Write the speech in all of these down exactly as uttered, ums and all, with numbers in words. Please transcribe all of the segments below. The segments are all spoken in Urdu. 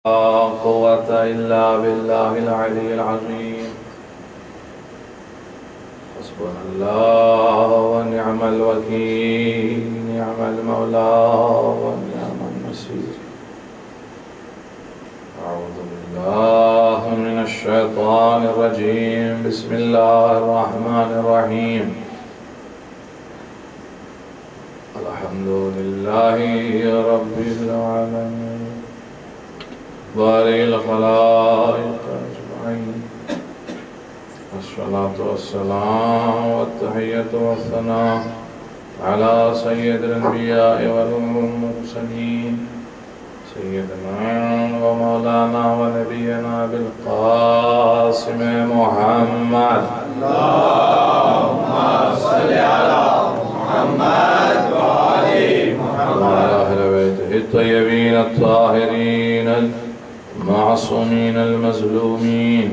لا قوة إلا بالله العلي العظيم. حسبنا الله ونعم الوكيل، نعم المولى ونعم النصير. أعوذ بالله من الشيطان الرجيم. بسم الله الرحمن الرحيم. الحمد لله رب العالمين بارئ الخلائق أجمعين، والصلاة والسلام والتحية والثناء على سيد الأنبياء والمرسلين، سيدنا ومولانا ونبينا بالقاسم محمد. اللهم صل على محمد وآل محمد وعلى أهل بيته الطيبين الطاهرين المعصومين المظلومين،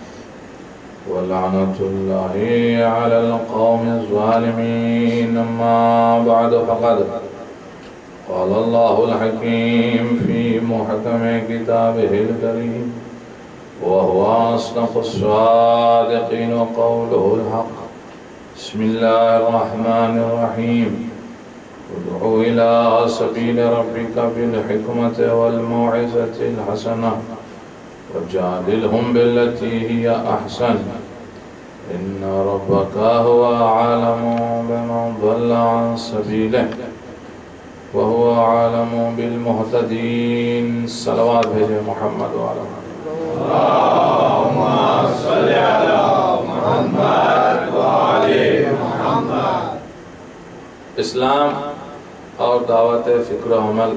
ولعنة الله على القوم الظالمين. أما بعد، فقد قال الله الحكيم في محكم كتابه الكريم، وهو أصدق الصادقين وقوله الحق. بسم الله الرحمن الرحيم. ادعو إلى سبيل ربك بالحكمة والموعظة الحسنة وجادلهم بالتي هي أحسن، إن ربك هو أعلم بمن ضل عن سبيله وهو أعلم بالمهتدين. صلوات بھیجے محمد وعلى اللهم صل على محمد وعلى محمد. اسلام اور دعوت فکر و عمل،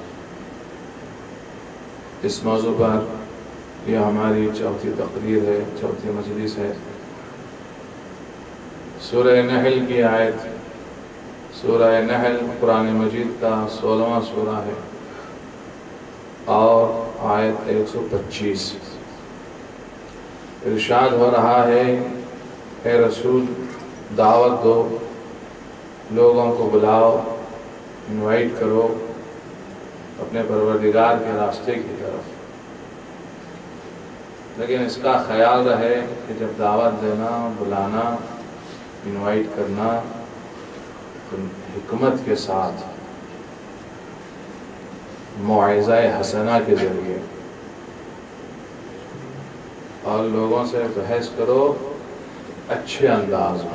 اس موضوع پر یہ ہماری چوتھی تقریر ہے، چوتھی مجلس ہے. سورہ نحل کی آیت، سورہ نحل قرآن مجید کا سولہواں سورہ ہے اور آیت ایک سو پچیس. ارشاد ہو رہا ہے، اے رسول دعوت دو، لوگوں کو بلاؤ، انوائٹ کرو اپنے پروردگار کے راستے کی طرف. لیکن اس کا خیال رہے کہ جب دعوت دینا، بلانا، انوائٹ کرنا تو حکمت کے ساتھ، موعظہ حسنہ کے ذریعے، اور لوگوں سے بحث کرو اچھے انداز میں.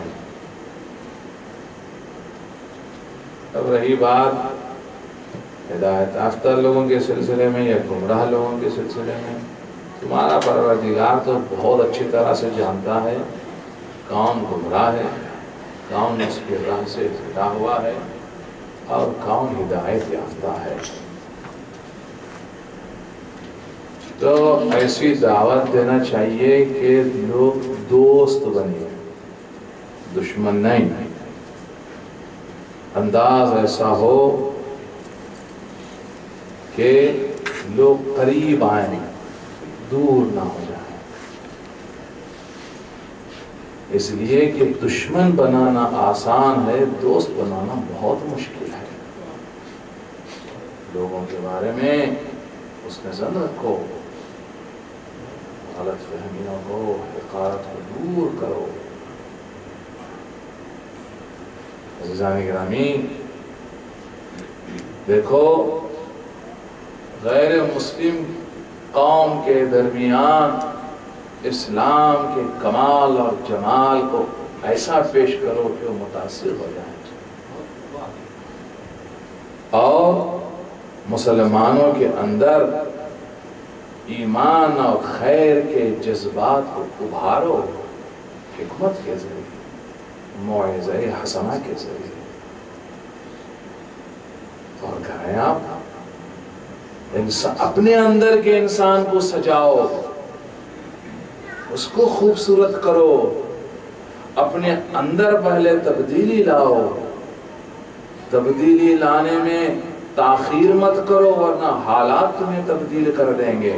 اب رہی بات ہدایت یافتہ لوگوں کے سلسلے میں یا گمراہ لوگوں کے سلسلے میں، تمہارا پروردگار تو بہت اچھی طرح سے جانتا ہے کون گمراہ ہے، کون اس کے راہ سے ہٹا ہوا ہے اور کون ہدایت یافتہ ہے. تو ایسی دعوت دینا چاہیے کہ لوگ دوست بنے، دشمن نہیں. انداز ایسا ہو کہ لوگ قریب آئیں، دور نہ ہو جائیں. اس لیے کہ دشمن بنانا آسان ہے، دوست بنانا بہت مشکل ہے. لوگوں کے بارے میں اس نظر رکھو، غلط فہمیوں کو، حقارت کو دور کرو. عزیزان گرامی، دیکھو غیر مسلم قوم کے درمیان اسلام کے کمال اور جمال کو ایسا پیش کرو کہ وہ متاثر ہو جائیں، اور مسلمانوں کے اندر ایمان اور خیر کے جذبات کو ابھارو، حکمت کے ذریعے، موعظہ حسنہ کے ذریعے. اور کہیں آپ اپنے اندر کے انسان کو سجاؤ، اس کو خوبصورت کرو، اپنے اندر پہلے تبدیلی لاؤ. تبدیلی لانے میں تاخیر مت کرو ورنہ حالات تمہیں تبدیل کر دیں گے.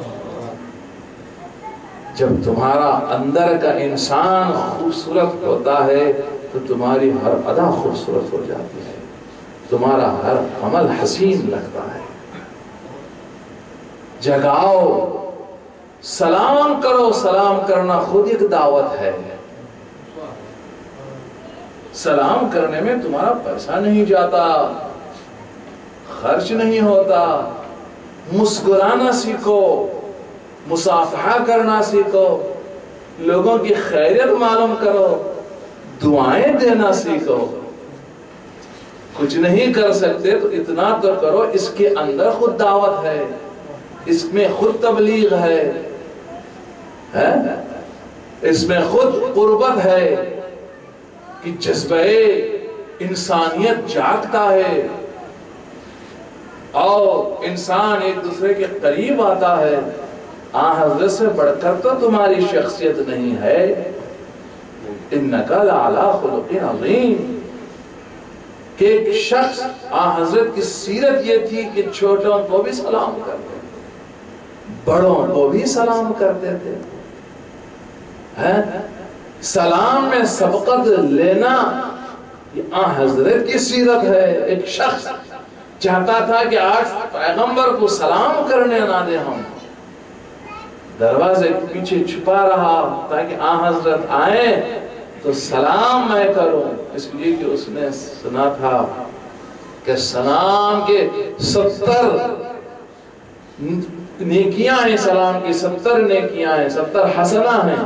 جب تمہارا اندر کا انسان خوبصورت ہوتا ہے تو تمہاری ہر ادا خوبصورت ہو جاتی ہے، تمہارا ہر عمل حسین لگتا ہے. جگاؤ، سلام کرو. سلام کرنا خود ایک دعوت ہے. سلام کرنے میں تمہارا پیسہ نہیں جاتا، خرچ نہیں ہوتا. مسکرانا سیکھو، مصافحہ کرنا سیکھو، لوگوں کی خیریت معلوم کرو، دعائیں دینا سیکھو. کچھ نہیں کر سکتے تو اتنا تو کرو، اس کے اندر خود دعوت ہے، اس میں خود تبلیغ ہے، اس میں خود قربت ہے کہ جذبہ انسانیت جاگتا ہے اور انسان ایک دوسرے کے قریب آتا ہے. آن حضرت سے بڑھ کر تو تمہاری شخصیت نہیں ہے. اِنَّكَ لَعَلَىٰ خُلُقٍ عَظِيمٍ کہ ایک شخص آن حضرت کی سیرت یہ تھی کہ چھوٹوں کو بھی سلام کرتے تھے، بڑوں کو بھی سلام کرتے تھے. سلام میں سبقت لینا یہ آن حضرت کی سیرت ہے. ایک شخص چاہتا تھا کہ آج پیغمبر کو سلام کرنے نہ دے، ہم دروازے کے پیچھے چھپا رہا تاکہ آن حضرت آئیں تو سلام میں کروں. اس لیے کہ اس نے سنا تھا کہ سلام کے ستر نیکیاں ہیں، سلام کی ستر نیکیاں ہیں، ستر حسنہ ہیں.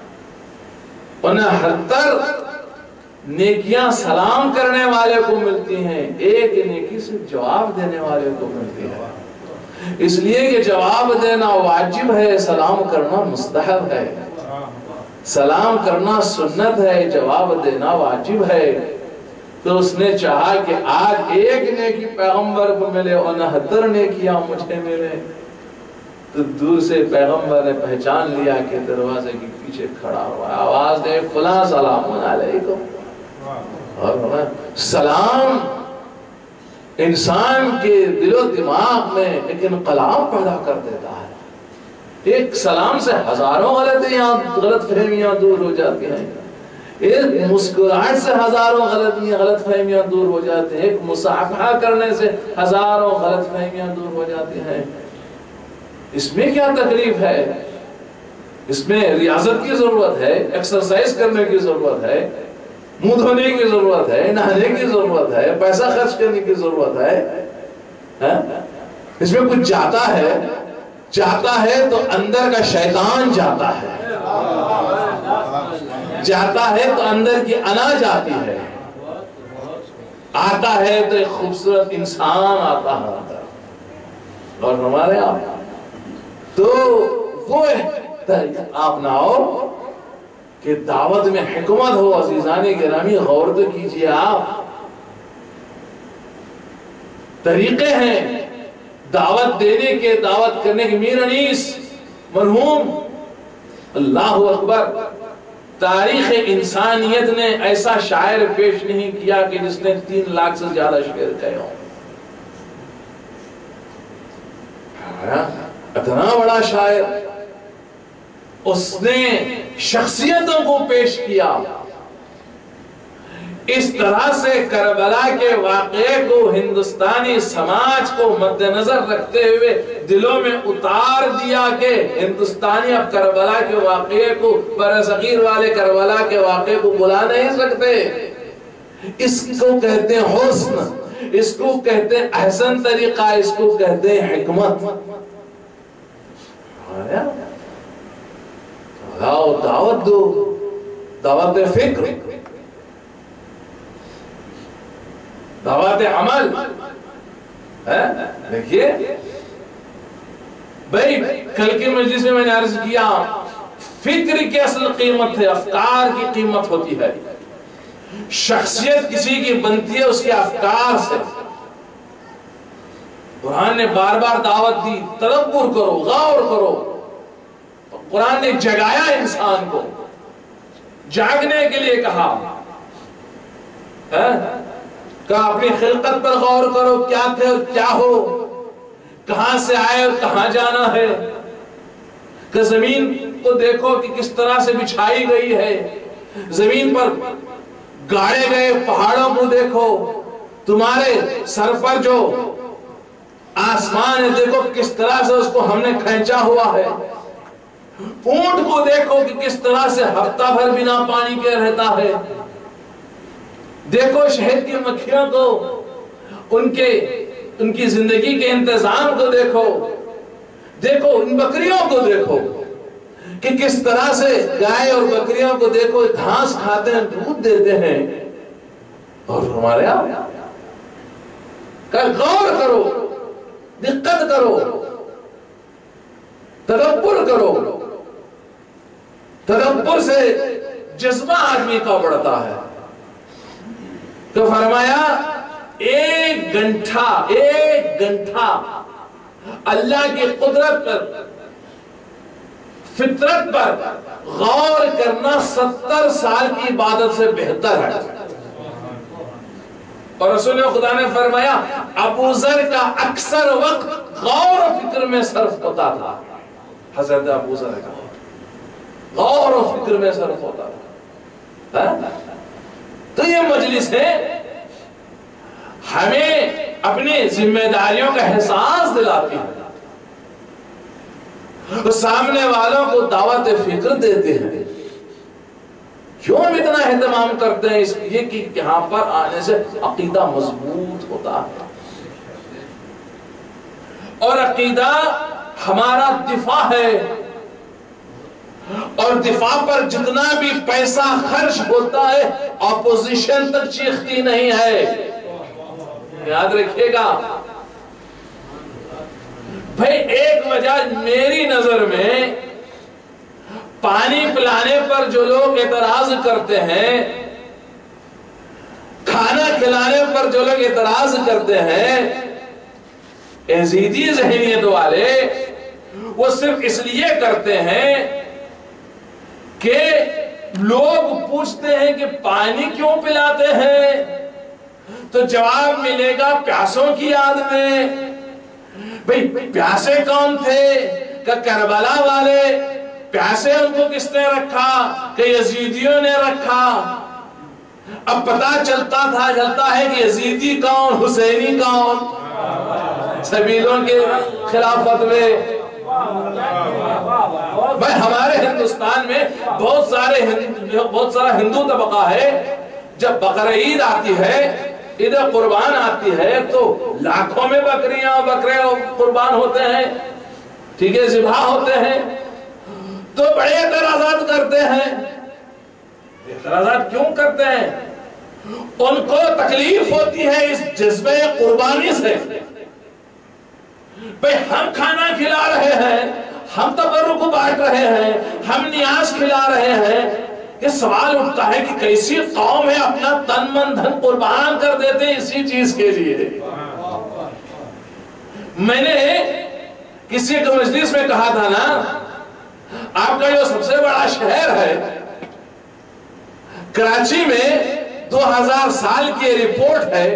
انہتر نیکیاں سلام کرنے والے کو ملتی ہیں، ایک نیکی سے جواب دینے والے کو ملتی ہے. اس لیے کہ جواب دینا واجب ہے، سلام کرنا مستحب ہے. سلام کرنا سنت ہے، جواب دینا واجب ہے. تو اس نے چاہا کہ آج ایک نیکی پیغمبر کو ملے، انہتر نیکیاں مجھے ملے. تو دور سے پیغمبر نے پہچان لیا کہ دروازے کے پیچھے کھڑا ہوا، آواز دے فلاں سلام علیکم. اور سلام انسان کے دل و دماغ میں ایک انقلاب پیدا کر دیتا ہے. ایک سلام سے ہزاروں غلطیاں غلط فہمیاں دور ہو جاتی ہیں. ایک مسکراہٹ سے ہزاروں غلطیاں غلط فہمیاں دور ہو جاتی ہیں. ایک مصافحہ کرنے سے ہزاروں غلط فہمیاں دور ہو جاتی ہیں. اس میں کیا تکلیف ہے؟ اس میں ریاضت کی ضرورت ہے، ایکسرسائز کرنے کی ضرورت ہے، منہ دھونے کی ضرورت ہے، نہانے کی ضرورت ہے، پیسہ خرچ کرنے کی ضرورت ہے. اس میں کچھ جاتا ہے، جاتا ہے تو اندر کا شیطان جاتا ہے، جاتا ہے تو اندر کی انا جاتی ہے، آتا ہے تو ایک خوبصورت انسان آتا ہے. اور ہمارے آپ تو وہ اپناؤ کہ دعوت میں حکمت ہو. عزیزان گرامی غور تو کیجئے، آپ طریقے ہیں دعوت دینے کے، دعوت کرنے کے. میر انیس مرحوم، اللہ اکبر، تاریخ انسانیت نے ایسا شاعر پیش نہیں کیا کہ جس نے تین لاکھ سے زیادہ شعر کہے ہوں. اتنا بڑا شاعر، اس نے شخصیتوں کو پیش کیا. اس طرح سے کربلا کے واقعے کو ہندوستانی سماج کو مد نظر رکھتے ہوئے دلوں میں اتار دیا کہ ہندوستانی اب کربلا کے واقعے کو، برصغیر والے کربلا کے واقعے کو بلا نہیں سکتے. اس کو کہتے ہیں حسن، اس کو کہتے ہیں احسن طریقہ، اس کو کہتے ہیں حکمت. دعوت دو، دعوت فکر، دعوت عمل. دیکھیے بھائی، کل کی مجلس میں میں نے عرض کیا، فکر کی اصل قیمت ہے، افکار کی قیمت ہوتی ہے. شخصیت کسی کی بنتی ہے اس کے افکار سے. قرآن نے بار بار دعوت دی، تدبر کرو، غور کرو. قرآن نے جگایا انسان کو، جاگنے کے لیے کہا کہ اپنی خلقت پر غور کرو، کیا تھے اور کیا ہو، کہاں سے آئے اور کہاں جانا ہے. کہ زمین کو دیکھو کہ کس طرح سے بچھائی گئی ہے، زمین پر گاڑے گئے پہاڑوں کو دیکھو، تمہارے سر پر جو آسمان ہے دیکھو کس طرح سے اس کو ہم نے کھینچا ہوا ہے، اونٹ کو دیکھو کہ کس طرح سے ہفتہ بھر بنا پانی کے رہتا ہے، دیکھو شہد کی مکھیوں کو، ان کے ان کی زندگی کے انتظام کو دیکھو، دیکھو ان بکریوں کو دیکھو کہ کس طرح سے گائے اور بکریوں کو دیکھو گھاس کھاتے ہیں، دودھ دیتے ہیں، اور ہمارے یہاں غور کرو، دقت کرو، تدبر کرو، تدبر سے جذبہ آدمی کا بڑھتا ہے۔ تو فرمایا ایک گھنٹہ ایک گھنٹہ اللہ کی قدرت پر، فطرت پر غور کرنا ستر سال کی عبادت سے بہتر ہے۔ اور رسول خدا نے فرمایا ابو ذر کا اکثر وقت غور و فکر میں صرف ہوتا تھا، حضرت ابو ذر کا غور و فکر میں صرف ہوتا تھا۔ تو یہ مجلس ہے ہمیں اپنی ذمہ داریوں کا احساس دلاتی ہے، سامنے والوں کو دعوت فکر دیتے ہیں۔ کیوں ہم اتنا اہتمام کرتے ہیں؟ اس لیے کہ یہاں پر آنے سے عقیدہ مضبوط ہوتا ہے، اور عقیدہ ہمارا دفاع ہے، اور دفاع پر جتنا بھی پیسہ خرچ ہوتا ہے اپوزیشن تک چیختی نہیں ہے، یاد رکھیے گا بھائی۔ ایک وجہ میری نظر میں پانی پلانے پر جو لوگ اعتراض کرتے ہیں، کھانا کھلانے پر جو لوگ اعتراض کرتے ہیں، یزیدی ذہنیت والے، وہ صرف اس لیے کرتے ہیں کہ لوگ پوچھتے ہیں کہ پانی کیوں پلاتے ہیں، تو جواب ملے گا پیاسوں کی یاد میں۔ بھئی پیاسے کون تھے؟ کہ کربلا والے۔ پیاسے ان کو کس نے رکھا؟ کہ یزیدیوں نے رکھا۔ اب پتا چلتا تھا چلتا ہے کہ یزیدی کون، حسینی کون، سبیلوں کے خلافت میں۔ بھئی ہمارے ہندوستان میں بہت سارے بہت سارا ہندو طبقہ ہے، جب بقرہ عید آتی ہے، عید قربان آتی ہے، تو لاکھوں میں بکریاں بکرے قربان ہوتے ہیں، ٹھیک ہے، ذبح ہوتے ہیں، تو بڑے اعتراضات کرتے ہیں۔ اعتراضات کیوں کرتے ہیں؟ ان کو تکلیف ہوتی ہے اس جذبہ قربانی سے۔ بھئی ہم کھانا کھلا رہے ہیں، ہم تبرک بانٹ رہے ہیں، ہم نیاز کھلا رہے ہیں، یہ سوال اٹھتا ہے کہ کیسی قوم ہے اپنا تن من دھن قربان کر دیتے ہیں اسی چیز کے لیے۔ میں نے کسی ایک مجلس میں کہا تھا نا، آپ کا جو سب سے بڑا شہر ہے کراچی میں دو ہزار سال کی رپورٹ ہے،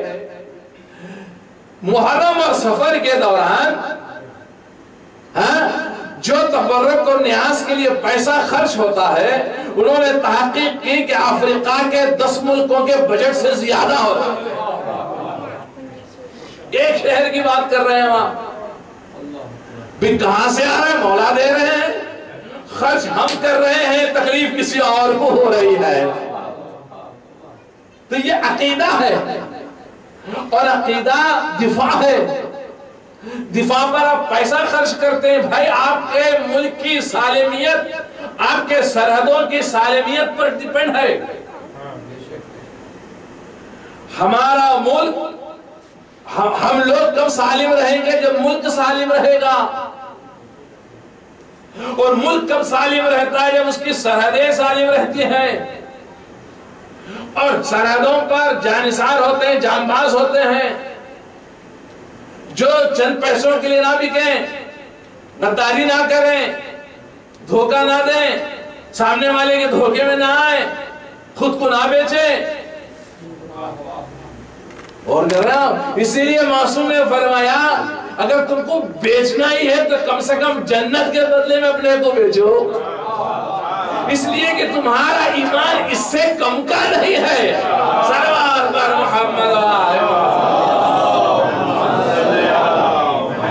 محرم اور سفر کے دوران ہاں جو تبرک اور نیاز کے لیے پیسہ خرچ ہوتا ہے، انہوں نے تحقیق کی کہ افریقہ کے دس ملکوں کے بجٹ سے زیادہ ہوتا ہے۔ ایک شہر کی بات کر رہے ہیں وہاں، بھی کہاں سے آ رہے ہیں؟ مولا دے رہے ہیں، خرچ ہم کر رہے ہیں، تکلیف کسی اور کو ہو رہی ہے۔ تو یہ عقیدہ ہے، اور عقیدہ دفاع ہے۔ دفاع پر آپ پیسہ خرچ کرتے ہیں، بھائی آپ کے ملک کی سالمیت، آپ کے سرحدوں کی سالمیت پر ڈیپینڈ ہے۔ ہمارا ملک، ہم لوگ کب سالم رہیں گے؟ جب ملک سالم رہے گا، اور ملک کب سالم رہتا ہے؟ جب اس کی سرحدیں سالم رہتی ہیں، اور سرحدوں پر جانثار ہوتے ہیں، جانباز ہوتے ہیں، جو چند پیسوں کے لیے نہ بکیں، غداری نہ کریں، دھوکہ نہ دیں، سامنے والے کے دھوکے میں نہ آئیں، خود کو نہ بیچیں، اور کر رہا ہوں۔ اسی لیے معصوم نے فرمایا اگر تم کو بیچنا ہی ہے تو کم سے کم جنت کے بدلے میں اپنے کو بیچو، اس لیے کہ تمہارا ایمان اس سے کم کا نہیں ہے۔ سرور پر محمد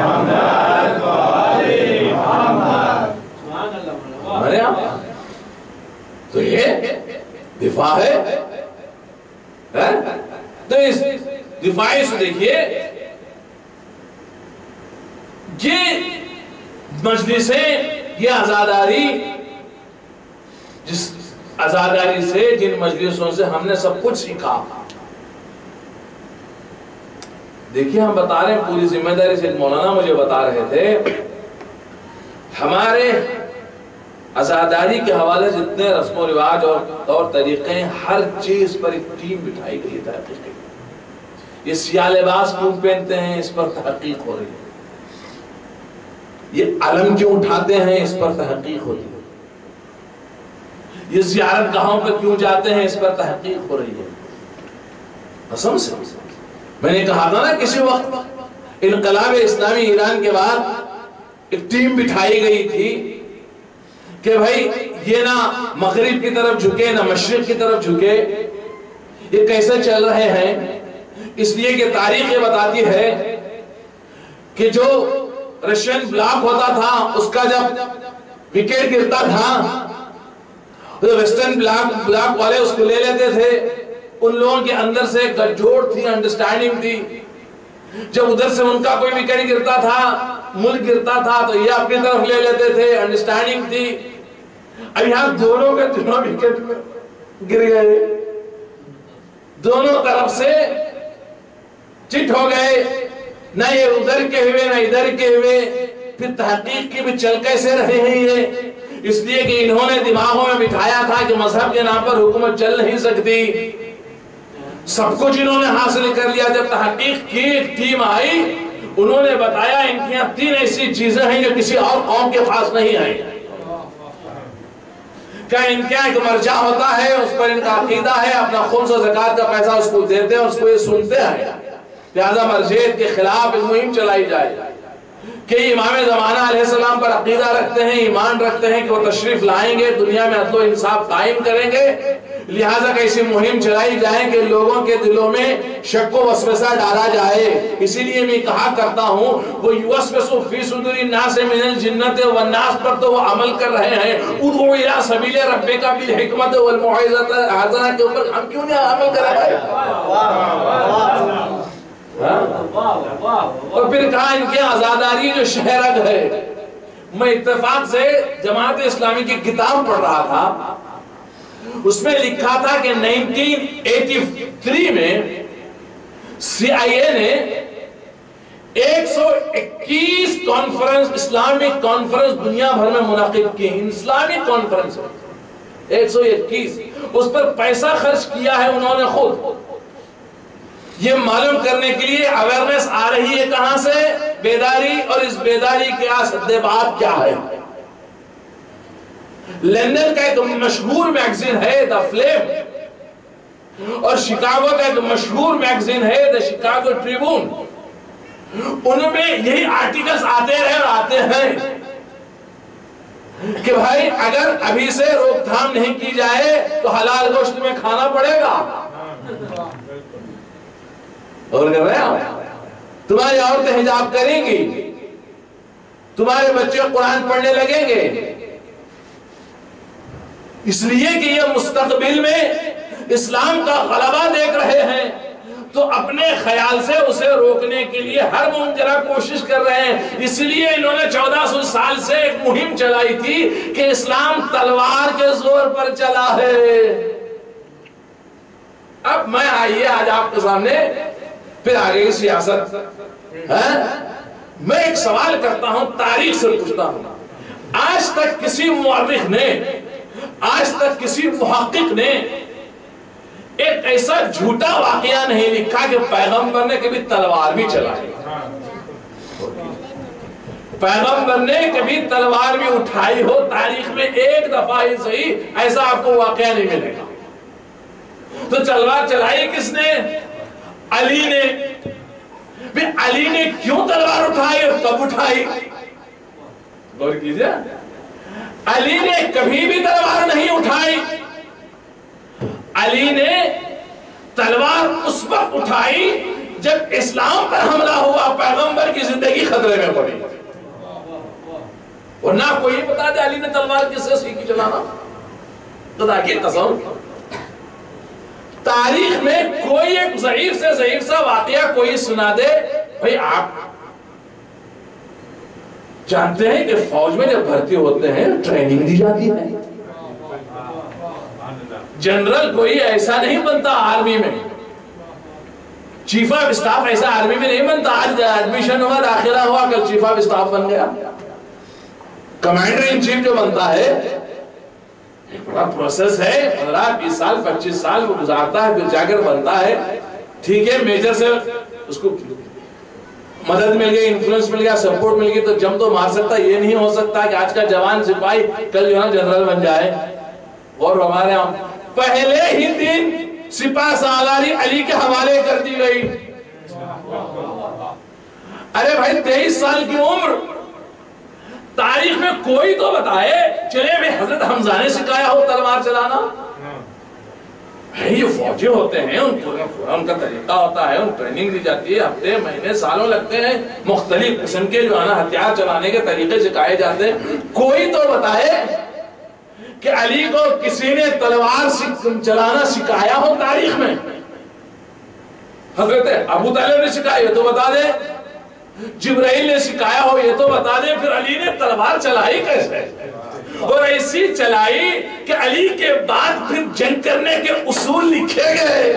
دفاع ہے, ہے؟ تو اس دفاعی سے دیکھیے یہ مجلسیں, یہ آزاداری, جس آزاداری سے, جن مجلسوں سے ہم نے سب کچھ سیکھا. دیکھیے ہم بتا رہے ہیں پوری ذمہ داری سے, مولانا مجھے بتا رہے تھے ہمارے آزاداری کے حوالے سے جتنے رسم و رواج اور طور طریقے ہیں, ہر چیز پر ایک ٹیم بٹھائی گئی ہے تحقیق. یہ سیاہ لباس کیوں پہنتے ہیں, اس پر تحقیق ہو رہی ہے. یہ علم کیوں اٹھاتے ہیں, اس پر تحقیق ہوتی ہے. یہ زیارت گاہوں پہ کیوں جاتے ہیں, اس پر تحقیق ہو رہی ہے. قسم سے میں نے کہا تھا نا کسی وقت انقلاب اسلامی ایران کے بعد ایک ٹیم بٹھائی گئی تھی کہ بھائی یہ نہ مغرب کی طرف جھکے نہ مشرق کی طرف جھکے, یہ کیسے چل رہے ہیں. اس لیے کہ تاریخ یہ بتاتی ہے کہ جو رشین بلاک ہوتا تھا اس کا جب وکٹ گرتا تھا تو ویسٹرن بلاک بلاک والے اس کو لے لیتے تھے. ان لوگوں کے اندر سے گٹھ جوڑ تھی, انڈرسٹینڈنگ تھی. جب ادھر سے ان کا کوئی وکٹ گرتا تھا, ملک گرتا تھا, تو یہ اپنی طرف لے لیتے تھے, انڈرسٹینڈنگ تھی. اب یہاں دونوں کے دونوں وکٹ گر گئے, دونوں طرف سے چٹ ہو گئے, نہ یہ ادھر کے ہوئے نہ ادھر کے ہوئے. پھر تحقیق کی بھی چل کیسے رہے ہیں یہ, اس لیے کہ انہوں نے دماغوں میں بٹھایا تھا کہ مذہب کے نام پر حکومت چل نہیں سکتی. سب کچھ انہوں نے حاصل کر لیا. جب تحقیق کی ایک ٹیم آئی, انہوں نے بتایا ان کی یہاں تین ایسی چیزیں ہیں جو کسی اور قوم کے پاس نہیں ہیں. کہ ان کا ایک مرجع ہوتا ہے, اس پر ان کا عقیدہ ہے, اپنا خمس و زکوٰۃ کا پیسہ اس کو دیتے ہیں, اس کو یہ سنتے ہیں. لہذا مرجعیت کے خلاف ایک مہم چلائی جائے کہ امام زمانہ علیہ السلام پر عقیدہ رکھتے ہیں, ایمان رکھتے ہیں کہ وہ تشریف لائیں گے, دنیا میں عدل و انصاف قائم کریں گے. لہذا ایسی مہم چلائی جائے کہ لوگوں کے دلوں میں شک و وسوسہ ڈالا جائے. اسی لیے میں کہا کرتا ہوں وہ یوسوس فی صدور الناس من الجنۃ والناس پر تو وہ عمل کر رہے ہیں. ادعو الی سبیل ربک بالحکمت والموعظۃ الحسنہ کے اوپر ہم کیوں نہیں عمل کر رہے ہیں؟ اور پھر کہا ان کی آزاداری جو شہرگ ہے. میں اتفاق سے جماعت اسلامی کی کتاب پڑھ رہا تھا, اس میں لکھا تھا کہ نائنٹین ایٹی تھری میں سی آئی اے نے ایک سو اکیس کانفرنس, اسلامک کانفرنس دنیا بھر میں منعقد کی. اسلامک کانفرنس ایک سو اکیس, اس پر پیسہ خرچ کیا ہے انہوں نے خود, یہ معلوم کرنے کے لیے اویئرنیس آ رہی ہے کہاں سے, بیداری, اور اس بیداری کے اسباب کیا ہے. لندن کا ایک مشہور میگزین ہے دا فلیم, اور شکاگو کا ایک مشہور میگزین ہے دا شکاگو ٹریبون. ان میں یہی آرٹیکلز آتے رہے اور آتے ہیں کہ بھائی اگر ابھی سے روک تھام نہیں کی جائے تو حلال گوشت میں کھانا پڑے گا. اور کر رہے ہیں تمہاری عورتیں حجاب کریں گی, تمہارے بچے قرآن پڑھنے لگیں گے. اس لیے کہ یہ مستقبل میں اسلام کا غلبہ دیکھ رہے ہیں, تو اپنے خیال سے اسے روکنے کے لیے ہر ممکنہ کوشش کر رہے ہیں. اس لیے انہوں نے چودہ سو سال سے ایک مہم چلائی تھی کہ اسلام تلوار کے زور پر چلا ہے. اب میں آئیے آج آپ کے سامنے پھر آگے کی سیاست, میں ایک سوال کرتا ہوں, تاریخ سے پوچھتا ہوں, آج تک کسی مورخ نے, آج تک کسی محقق نے ایک ایسا جھوٹا واقعہ نہیں لکھا کہ پیغمبر نے کبھی تلوار بھی چلائی, پیغمبر نے کبھی تلوار بھی اٹھائی ہو. تاریخ میں ایک دفعہ ہی صحیح ایسا آپ کو واقعہ نہیں ملے گا. تو تلوار چلائی کس نے؟ علی نے. بھی علی نے کیوں تلوار اٹھائی اور کب اٹھائی؟ غور کیجئے, علی نے کبھی بھی تلوار نہیں اٹھائی. علی نے تلوار اس وقت اٹھائی جب اسلام پر حملہ ہوا, پیغمبر کی زندگی خطرے میں پڑی. ورنہ کوئی بتا دے علی نے تلوار کس سے سیکھی چلانا؟ خدا کی قسم تاریخ میں کوئی ایک ضعیف سے ضعیف سا واقعہ کوئی سنا دے. بھئی آپ جانتے ہیں کہ فوج میں جب بھرتی ہوتے ہیں ٹریننگ دی جاتی ہے. جنرل کوئی ایسا نہیں بنتا آرمی میں, چیف آف اسٹاف ایسا آرمی میں نہیں بنتا. آج ایڈمیشن ہوا, داخلہ ہوا, کل چیف آف اسٹاف بن گیا. کمانڈر ان چیف جو بنتا ہے ایک بڑا پروسیس ہے, پندرہ بیس سال پچیس سال وہ گزارتا ہے, پھر جا کر بنتا ہے. ٹھیک ہے, میجر سے اس کو مدد مل گئی, انفلوئنس مل گیا, سپورٹ مل گئی تو جم تو مار سکتا. یہ نہیں ہو سکتا کہ آج کا جوان سپاہی کل جو ہے نا جنرل بن جائے. اور ہمارے ہم پہلے ہی دن سپاہ سالاری علی کے حوالے کر دی گئی. ارے بھائی تیئیس سال کی عمر, تاریخ میں کوئی تو بتائے چلے میں حضرت حمزہ نے سکھایا ہو تلوار چلانا. یہ فوجی ہوتے ہیں, ان کا طریقہ ہوتا ہے, ان ٹریننگ دی جاتی ہے, ہفتے مہینے سالوں لگتے ہیں, مختلف قسم کے جو ہے نا ہتھیار چلانے کے طریقے سکھائے جاتے ہیں. کوئی تو بتائے کہ علی کو کسی نے تلوار چلانا سکھایا ہو تاریخ میں. حضرت ابو طالب نے سکھایا یہ تو بتا دے, جبرائیل نے سکھایا ہو یہ تو بتا دے, پھر علی نے تلوار چلائی کیسے؟ اور ایسی چلائی کہ علی کے بعد پھر جنگ کرنے کے اصول لکھے گئے.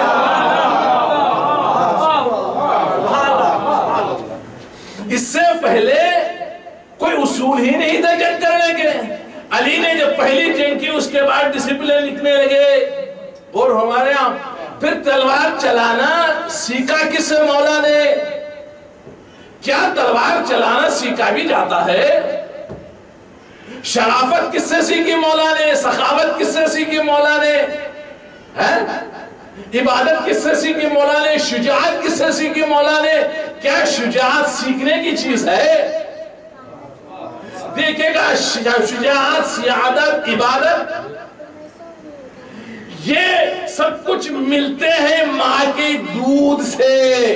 اس سے پہلے کوئی اصول ہی نہیں تھا جنگ کرنے کے. علی نے جب پہلی جنگ کی اس کے بعد ڈسپلن لکھنے لگے. اور ہمارے ہاں پھر تلوار چلانا سیکھا کس سے مولا نے؟ کیا تلوار چلانا سیکھا بھی جاتا ہے؟ شرافت کس سے سیکھی مولا نے؟ سخاوت کس سے سیکھی مولا نے؟ عبادت کس سے سیکھی مولا نے؟ شجاعت کس سے سیکھی مولا نے؟ کیا شجاعت سیکھنے کی چیز ہے؟ دیکھے گا شجاعت, سیادت, عبادت یہ سب کچھ ملتے ہیں ماں کے دودھ سے.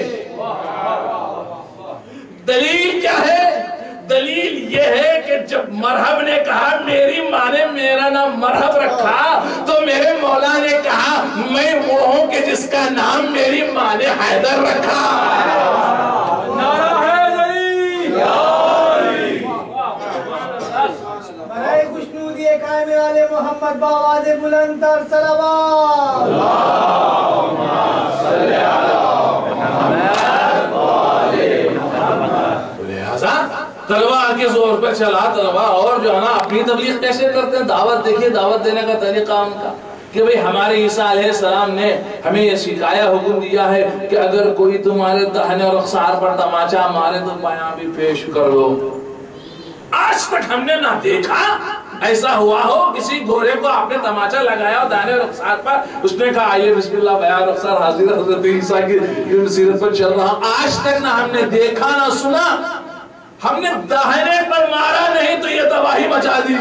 دلیل کیا ہے؟ دلیل یہ ہے کہ جب مرحب نے کہا میری ماں نے میرا نام مرحب رکھا تو میرے مولا نے کہا میں وہ ہوں کہ جس کا نام میری ماں نے حیدر رکھا. نعرہ حیدری برائے خوشنودی قائم والے محمد باواز بلند تر صلوات. اللہم صلی علی محمد. تلوار کے زور پر چلا تلوار. اور جو ہے نا اپنی تبلیغ کیسے کرتے ہیں؟ دعوت دیکھیے, دعوت دینے کا طریقہ ان کا کہ بھئی ہمارے عیسیٰ علیہ السلام نے ہمیں یہ سکھایا, حکم دیا ہے کہ اگر کوئی تمہارے دہنے اور رخسار پر تماچا مارے تو بایاں بھی پیش کر لو. آج تک ہم نے نہ دیکھا ایسا ہوا ہو کسی گھوڑے کو آپ نے تماچا لگایا دہنے رخسار پر, اس نے کہا آئیے بسم اللہ بیان رخسار حاضر حضرت عیسیٰ کی سیرت پر چل رہا. آج تک نہ ہم نے دیکھا نہ سنا. ہم نے داہنے پر مارا نہیں تو یہ تباہی مچا دی.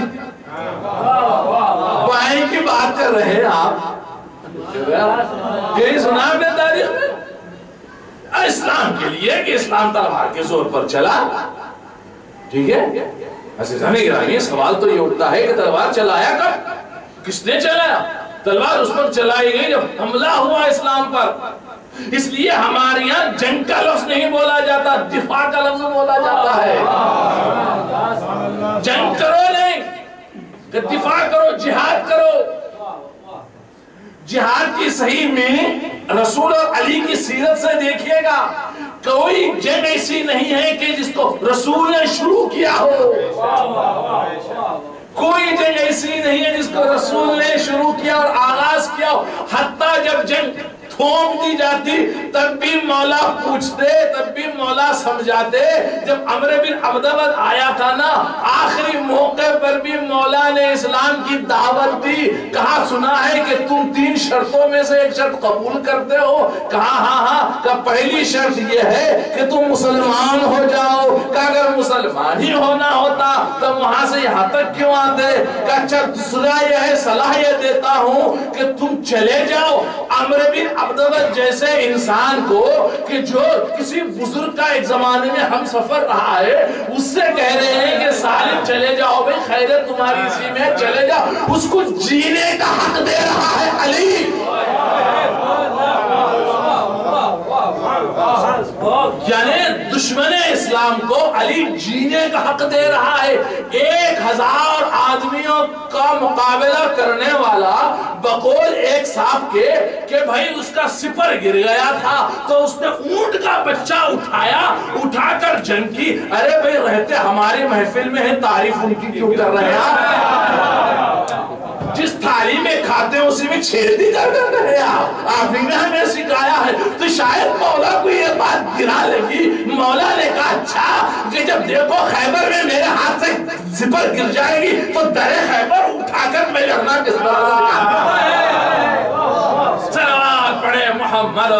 بائیں کی بات کر رہے ہیں آپ, کہیں سنا آپ نے تاریخ میں اسلام کے لیے کہ اسلام تلوار کے زور پر چلا؟ ٹھیک ہے, عزیزان گرامی سوال تو یہ اٹھتا ہے کہ تلوار چلایا کب, کس نے چلایا؟ تلوار اس پر چلائی گئی جب حملہ ہوا اسلام پر. اس لیے ہمارے یہاں جنگ کا لفظ نہیں بولا جاتا, دفاع کا لفظ بولا جاتا ہے. جنگ کرو نہیں, دفاع کرو, جہاد کرو. جہاد کی صحیح میننگ رسول اور علی کی سیرت سے دیکھیے گا. کوئی جنگ ایسی نہیں ہے کہ جس کو رسول نے شروع کیا ہو. کوئی جنگ ایسی نہیں ہے جس کو رسول نے شروع کیا اور آغاز کیا ہو. حتیٰ جب جنگ تھوم دی جاتی تب بھی مولا پوچھتے, تب بھی مولا سمجھاتے. جب عمر بن عبدود آیا تھا نا, آخری موقع پر بھی مولا نے اسلام کی دعوت دی. کہا سنا ہے کہ تم تین شرطوں میں سے ایک شرط قبول کرتے ہو؟ کہا ہاں ہاں. کہ پہلی شرط یہ ہے کہ تم مسلمان ہو جاؤ. کہ اگر مسلمان ہی ہونا ہوتا تو وہاں سے یہاں تک کیوں آتے؟ کہ اچھا دوسرا یہ ہے, صلاح یہ دیتا ہوں کہ تم چلے جاؤ. عمر بن عبدود جیسے انسان کو کہ جو کسی بزرگ کا ایک زمانے میں ہم سفر رہا ہے, اس سے کہہ رہے ہیں کہ سالم چلے جاؤ. بھئی خیر ہے تمہاری اسی میں چلے جاؤ، اس کو جینے کا حق دے رہا ہے علی۔ یعنی دشمن اسلام کو علی جینے کا حق دے رہا ہے۔ ایک ہزار آدمیوں کا مقابلہ کرنے والا بقول ایک صاحب کے کہ بھائی اس کا سپر گر گیا تھا تو اس نے اونٹ کا بچہ اٹھایا، اٹھا کر جنگ کی۔ ارے بھائی رہتے ہماری محفل میں ہیں، تعریف ان کی کیوں کر رہے ہیں؟ جس تھالی میں کھاتے ہیں اسی میں چھیڑتی کر رہے ہیں آپ، آپ نے ہمیں سکھایا ہے۔ تو شاید مولا کو یہ بات گرا لگی، مولا نے کہا اچھا کہ جب دیکھو خیبر میں میرے ہاتھ سے سپر گر جائے گی تو در خیبر اٹھا کر میں لڑنا کس طرح سے؟ صلوات پڑھے محمد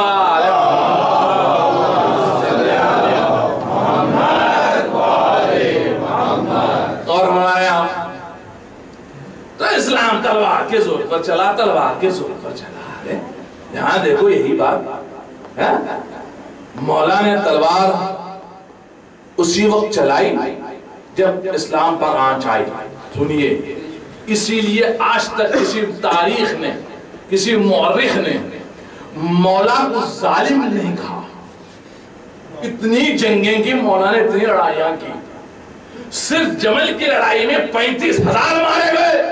اور ہمارے یہاں تو اسلام تلوار کے زور پر چلا، تلوار کے زور پر چلا۔ یہاں دیکھو یہی بات ہے، مولا نے تلوار اسی وقت چلائی جب اسلام پر آنچ آئی۔ سنیے، اسی لیے آج تک کسی تاریخ نے، کسی مورخ نے مولا کو ظالم نہیں کہا۔ اتنی جنگیں کی مولا نے، اتنی لڑائیاں کی، صرف جمل کی لڑائی میں پینتیس ہزار مارے گئے۔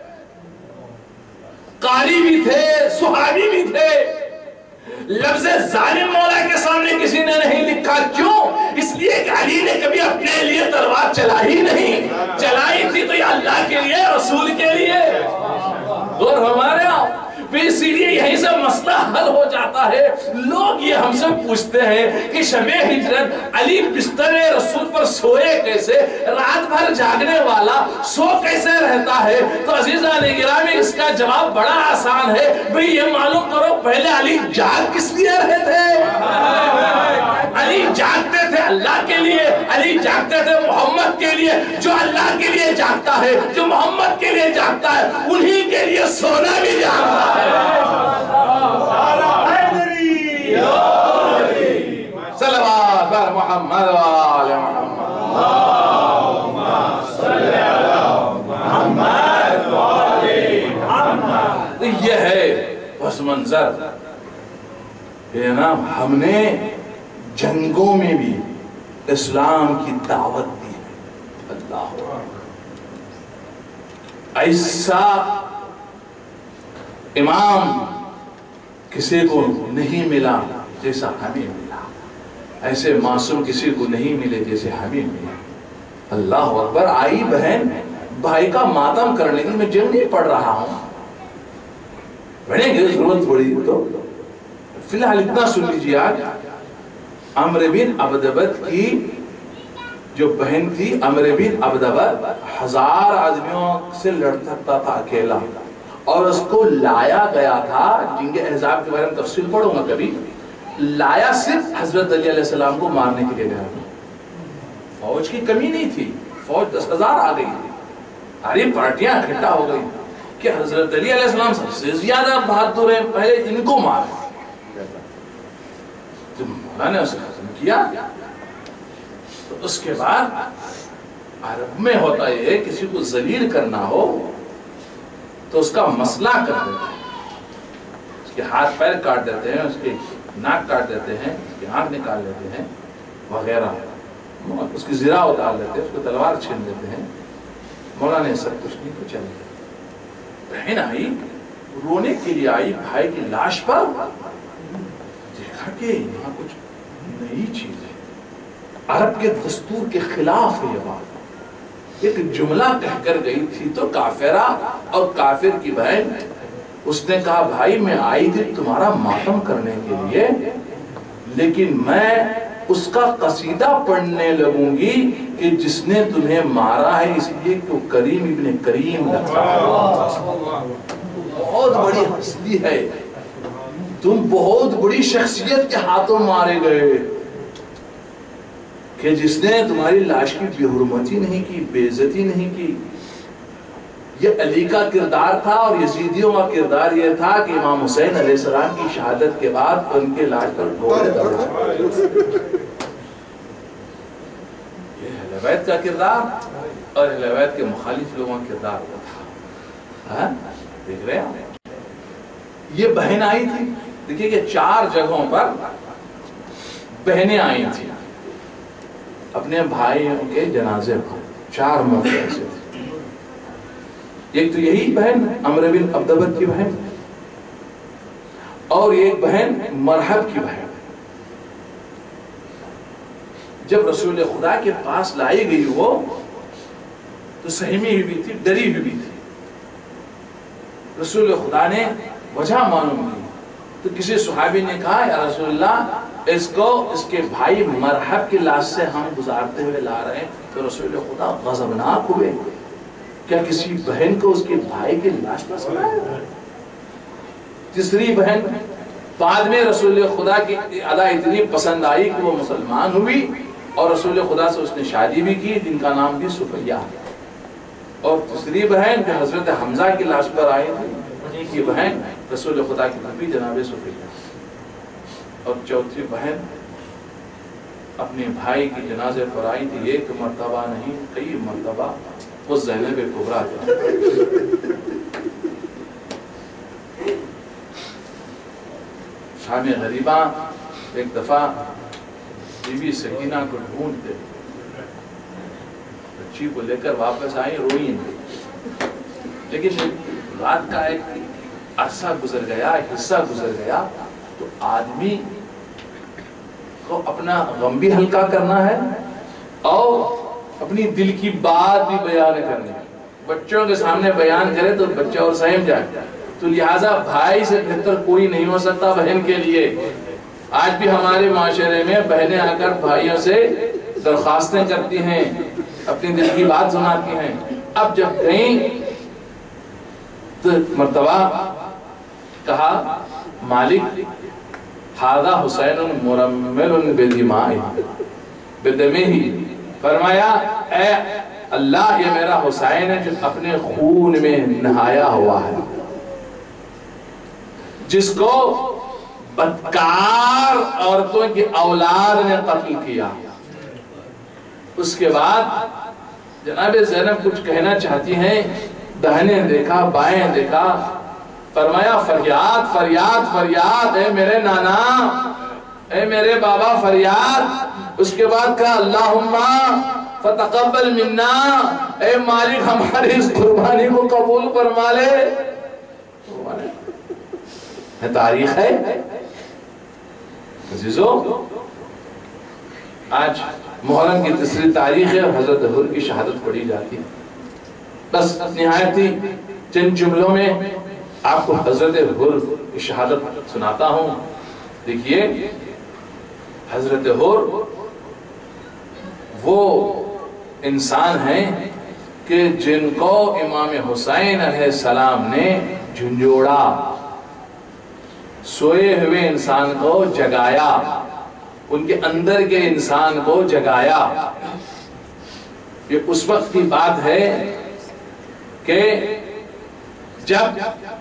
قاری بھی تھے، صحابی بھی تھے۔ لفظ ظالم مولا کے سامنے کسی نے نہیں لکھا، کیوں؟ اس لیے کہ علی نے کبھی اپنے لیے تلوار چلا ہی نہیں، چلائی تھی تو یہ اللہ کے لیے، رسول کے لیے۔ اور ہمارے اسی لیے یہیں سے مسئلہ حل ہو جاتا ہے۔ لوگ یہ ہم سے پوچھتے ہیں کہ شب ہجرت علی بستر رسول پر سوئے کیسے، رات بھر جاگنے والا سو کیسے رہتا ہے؟ تو عزیزان گرامی اس کا جواب بڑا آسان ہے، بھئی یہ معلوم کرو پہلے علی جاگ کس لیے رہے تھے؟ علی جاگتے تھے اللہ کے لیے، علی جاگتے تھے محمد کے لیے۔ جو اللہ کے لیے جاگتا ہے، جو محمد کے لیے جاگتا ہے، انہی کے لیے سونا بھی جاگتا ہے۔ صلوات بر محمد و آل محمد، اللہم صلی علی محمد و آل محمد۔ یہ ہے پس منظر کہ نا ہم نے جنگوں میں بھی اسلام کی دعوت دی ہے۔ اللہ ایسا امام کسی کو نہیں ملا جیسا ہمیں ملا، ایسے معصوم کسی کو نہیں ملے جیسے ہمیں ملا۔ اللہ اکبر۔ آئی بہن بھائی کا ماتم کرنے کی، میں جنگ نہیں پڑھ رہا ہوں، پڑھیں گے ضرورت پڑی تو۔ فی الحال اتنا سن لیجیے، آج عمرو بن عبدبد کی جو بہن تھی، عمرو بن عبدبد ہزار آدمیوں سے لڑ سکتا تھا اکیلا، اور اس کو لایا گیا تھا، جنگ احزاب کے بارے میں تفصیل پڑھوں گا کبھی، لایا صرف حضرت علی علیہ السلام کو مارنے کے لیے گیا تھا۔ فوج کی کمی نہیں تھی، فوج دس ہزار آ گئی تھی، ساری پارٹیاں اکٹھا ہو گئی کہ حضرت علی علیہ السلام سب سے زیادہ بہادر ہیں، پہلے ان کو مارے۔ تو مولا نے اسے ختم کیا۔ تو اس کے بعد عرب میں ہوتا ہے کسی کو ذلیل کرنا ہو تو اس کا مسئلہ کر دیتے ہیں، اس کے ہاتھ پیر کاٹ دیتے ہیں، اس کی ناک کاٹ دیتے ہیں، اس کی آنکھ نکال دیتے ہیں وغیرہ، اس کی زرہ اتار دیتے ہیں، اس کو تلوار چھین دیتے ہیں۔ مولا نے سب کچھ نہیں تو چل گیا۔ بہن آئی، رونے کے لیے آئی بھائی کی لاش پر، دیکھا کہ یہاں کچھ نئی چیز ہے، عرب کے دستور کے خلاف ہے یہ بات۔ ایک جملہ کہہ کر گئی تھی تو کافرہ اور کافر کی بہن، اس نے کہا بھائی میں آئی تھی تمہارا ماتم کرنے کے لیے، لیکن میں اس کا قصیدہ پڑھنے لگوں گی کہ جس نے تمہیں مارا ہے اس لیے کہ وہ کریم ابن کریم لگتا ہے، بہت بڑی ہستی ہے، تم بہت بڑی شخصیت کے ہاتھوں مارے گئے، کہ جس نے تمہاری لاش کی بے حرمتی نہیں کی، بے عزتی نہیں کی۔ یہ علی کا کردار تھا، اور یزیدیوں کا کردار یہ تھا کہ امام حسین علیہ السلام کی شہادت کے بعد ان کے لاش پر گھوڑے دوڑے۔ یہ اہل بیت کا کردار۔ اور اہل بیت کے مخالف لوگوں کا کردار وہ تھا. دیکھ رہے ہیں یہ بہن آئی تھی. دیکھیے کہ چار جگہوں پر بہنیں آئی تھیں اپنے بھائیوں کے جنازے پر. چار موقع ایسے تھے. ایک تو یہی بہن عمرو بن عبدبر کی بہن, اور ایک بہن مرحب کی بہن. جب رسول خدا کے پاس لائی گئی وہ تو سہمی ہوئی تھی, ڈری ہوئی تھی. رسول خدا نے وجہ معلوم کی تو کسی صحابی نے کہا یا رسول اللہ اس کو اس کے بھائی مرحب کی لاش سے ہم گزارتے ہوئے لا رہے ہیں. تو رسول خدا غضبناک ہوئے, کیا کسی بہن کو اس کے بھائی کی لاش پر سنایا؟ تیسری بہن بعد میں رسول خدا کی ادا اتنی پسند آئی کہ وہ مسلمان ہوئی اور رسول خدا سے اس نے شادی بھی کی, جن کا نام بھی صفیہ. اور تیسری بہن جو حضرت حمزہ کی لاش پر آئی تھی یہ بہن رسول خدا کی نبی جناب صفیہ. اور چوتھی بہن اپنے بھائی کی جنازے پر آئی تھی. ایک مرتبہ نہیں کئی مرتبہ وہ زینب کبریٰ تھی. شام غریبہ ایک دفعہ بی بی سکینہ کو ڈھونڈتے بچی کو لے کر واپس آئی, روئی. لیکن رات کا ایک عرصہ گزر گیا, ایک حصہ گزر گیا تو آدمی کو اپنا غم بھی ہلکا کرنا ہے اور اپنی دل کی بات بھی بیان کرنی ہے. بچوں کے سامنے بیان کرے تو بچہ اور سہم جائے. تو لہٰذا بھائی سے بہتر کوئی نہیں ہو سکتا بہن کے لیے. آج بھی ہمارے معاشرے میں بہنیں آ کر بھائیوں سے درخواستیں کرتی ہیں, اپنی دل کی بات سناتی ہیں. اب جب گئیں تو مرتبہ کہا مالک ہذا حسین مرمل بدمائی بدمہی, فرمایا اے اللہ یہ میرا حسین ہے جو اپنے خون میں نہایا ہوا ہے, جس کو بدکار عورتوں کی اولاد نے قتل کیا. اس کے بعد جناب زینب کچھ کہنا چاہتی ہیں, دہنے دیکھا بائیں دیکھا, فرمایا فریاد فریاد فریاد اے میرے نانا اے میرے بابا فریاد. اس کے بعد کہا اللہم فتقبل منا, اے مالک ہماری اس قربانی کو قبول فرما لے. تاریخ ہے عزیزو. آج محرم کی تیسری تاریخ ہے اور حضرت حر کی شہادت پڑھی جاتی. بس نہایت ہی چند جملوں میں آپ کو حضرت حر کی شہادت سناتا ہوں. دیکھیے حضرت حر وہ انسان ہیں کہ جن کو امام حسین علیہ السلام نے جھنجھوڑا, سوئے ہوئے انسان کو جگایا, ان کے اندر کے انسان کو جگایا. یہ اس وقت کی بات ہے کہ جب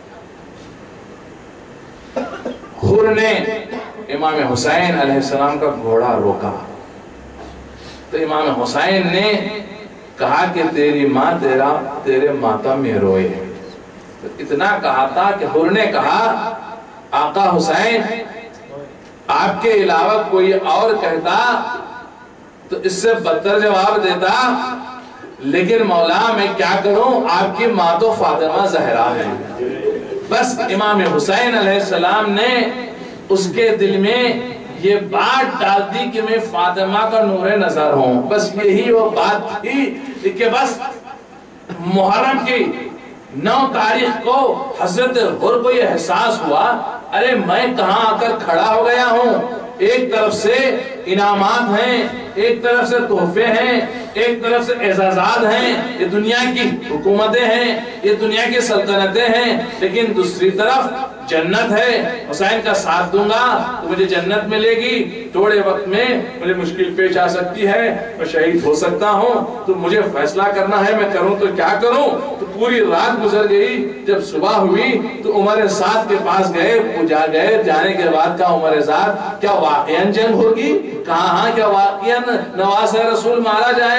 حر نے امام حسین علیہ السلام کا گھوڑا روکا تو امام حسین نے کہا کہ تیری ماں تیرا تیرے ماتم میں روئے. تو اتنا کہا تھا کہ حر نے کہا آقا حسین آپ کے علاوہ کوئی اور کہتا تو اس سے بدتر جواب دیتا, لیکن مولا میں کیا کروں, آپ کی ماں تو فاطمہ زہرا ہے. بس امام حسین علیہ السلام نے اس کے دل میں یہ بات ڈال دی کہ میں فاطمہ کا نور نظر ہوں. بس یہی وہ بات تھی کہ بس محرم کی نو تاریخ کو حضرت حر کو یہ احساس ہوا ارے میں کہاں آ کر کھڑا ہو گیا ہوں. ایک طرف سے انعامات ہیں, ایک طرف سے تحفے ہیں, ایک طرف سے اعزازات ہیں, یہ دنیا کی حکومتیں ہیں, یہ دنیا کی سلطنتیں ہیں, لیکن دوسری طرف جنت ہے. حسین کا ساتھ دوں گا تو مجھے جنت ملے گی, تھوڑے وقت میں مجھے مشکل پیش آ سکتی ہے, میں شہید ہو سکتا ہوں, تو مجھے فیصلہ کرنا ہے میں کروں تو کیا کروں. تو پوری رات گزر گئی. جب صبح ہوئی تو عمر سعد کے پاس گئے, جا گئے. جانے کے بعد کہا عمر سعد کیا واقعاً جنگ ہوگی؟ کہا ہاں کیا واقعاً نواز رسول مارا جائے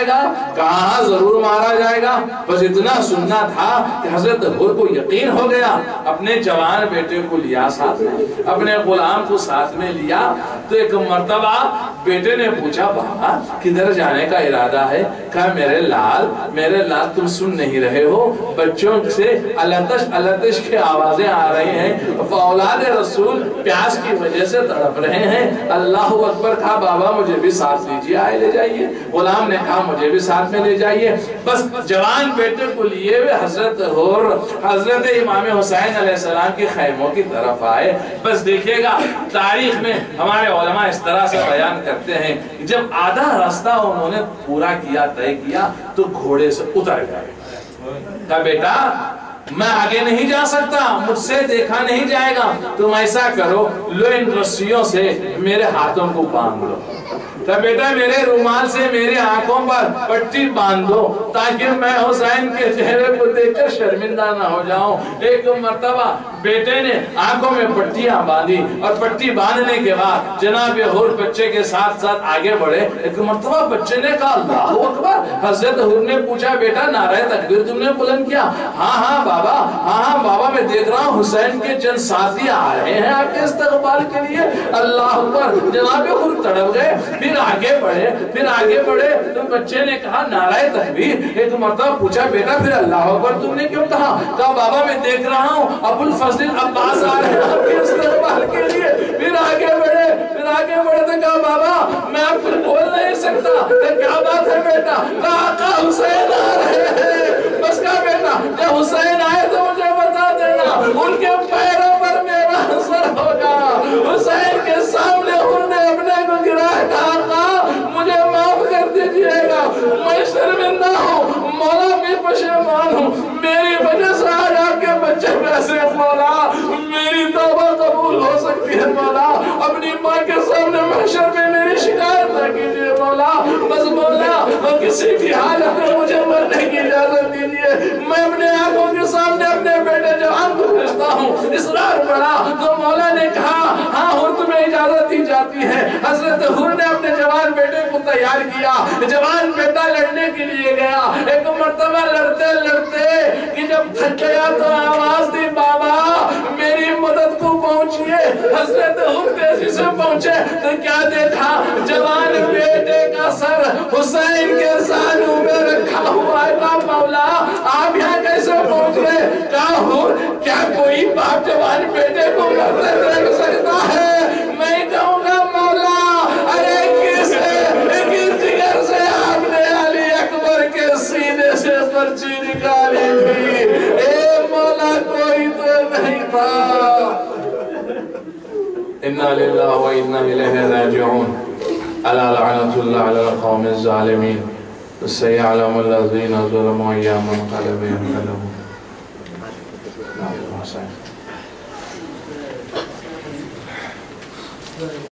جائے گا؟ کہاں ضرور مارا جائے گا۔ بس اتنا سننا تھا کہ حضرت حر کو یقین ہو گیا، اپنے جوان بیٹے کو لیا ساتھ میں، اپنے غلام کو ساتھ میں لیا۔ تو ایک مرتبہ بیٹے نے پوچھا بابا کدھر جانے کا ارادہ ہے؟ کہا میرے لال میرے لال تم سن نہیں رہے ہو؟ بچوں سے التش التش کے آوازیں آ رہی ہیں، اولاد رسول پیاس کی وجہ سے تڑپ رہے ہیں۔ اللہ اکبر۔ کہا بابا مجھے بھی ساتھ لیجیے، آئے لے جائیے۔ غلام نے کہا مجھے بھی ساتھ میں لے جائیے۔ بس جوان بیٹے کو لیے ہوئے حضرت حر حضرت امام حسین علیہ السلام کی خیموں کی طرف آئے۔ بس دیکھیے گا تاریخ میں ہمارے علماء اس طرح سے بیان کرتے ہیں، جب آدھا راستہ انہوں نے پورا کیا طے کیا تو گھوڑے سے اتر گئے۔ کہا بیٹا میں آگے نہیں جا سکتا، مجھ سے دیکھا نہیں جائے گا، تم ایسا کرو لو ان رسیوں سے میرے ہاتھوں کو باندھ دو۔ کہ بیٹا میرے رومال سے میری آنکھوں پر پٹی باندھ دو تاکہ میں حسین کے چہرے کو دیکھ کر شرمندہ نہ ہو جاؤں۔ ایک مرتبہ بیٹے نے آنکھوں میں پٹیاں باندھی اور پٹی باندھنے کے بعد جناب حر بچے کے ساتھ ساتھ آگے بڑھے۔ ایک مرتبہ بچے نے کہا اللہ اکبر۔ حضرت حر نے پوچھا بیٹا نعرہ تکبیر تم نے بلند کیا؟ ہاں ہاں بابا ہاں ہاں بابا میں دیکھ رہا ہوں حسین کے چند ساتھی آ رہے ہیں آپ کے استقبال کے لیے۔ اللہ اکبر۔ جناب حر تڑپ گئے، پھر آگے بڑھے پھر آگے بڑھے تو بچے نے کہا نعرہ تکبیر۔ ایک مرتبہ پوچھا بیٹا پھر اللہ اکبر تم نے کیوں کہا؟ کہا بابا میں دیکھ رہا ہوں ابو الفضل عباس آ رہے ہیں آپ کے استقبال کے لیے۔ پھر آگے بڑھے پھر آگے بڑھے تو کہا بابا میں اب کچھ بول نہیں سکتا۔ کہ کیا بات ہے بیٹا؟ کہا آقا حسین آ رہے ہیں۔ بس کہا بیٹا جب حسین آئے تو مجھے بتا دینا، ان کے پیروں پر میرا اثر ہوگا۔ حسین کے سامنے حر نے اپنے کو گرایا، کہا مجھے معاف کر دیجئے گا، میں شرمندہ ہوں، مولا میں پشیمان ہوں، میری وجہ سے آج آپ کے بچے ویسے مولا میری توبہ قبول ہو سکتی ہے مولا، اپنی ماں کے سامنے محشر میں میری شکایت نہ کیجئے مولا، بس مولا کسی بھی حالت میں مجھے مرنے کی اجازت دیجئے، میں اپنے آنکھوں کے سامنے اپنے بیٹے جوان کو بھیجتا ہوں۔ اصرار بڑھا تو مولا نے کہا ہاں حر تمہیں اجازت دی جاتی ہے۔ حضرت حر نے اپنے جوان بیٹے کو تیار کیا، جوان بیٹا لڑنے کے لیے گیا۔ ایک مرتبہ لڑتے لڑتے کہ جب تھک گیا تو آواز دی بابا میری مدد کو پہنچیے۔ حضرت حر تیزی سے پہنچے تو کیا دیکھا؟ جوان بیٹے کا سر حسین کے زانوں میں رکھا ہوا ہے۔ کہا مولا آپ یہاں کیسے پہنچ گئے؟ کہا حر کیا کوئی باپ جوان بیٹے کو مرتے دیکھ سکتا ہے؟ میں کہوں گا مولا ارے کس کس جگر سے آپ نے علی اکبر کے سینے سے پرچی نکالی تھی؟ اے مولا کوئی تو نہیں تھا۔ انا للہ و انا الیہ راجعون۔ الا لعنۃ اللہ علی القوم الظالمین۔ سیعلم الذین ظلموا ایام انقلب ینقلبون۔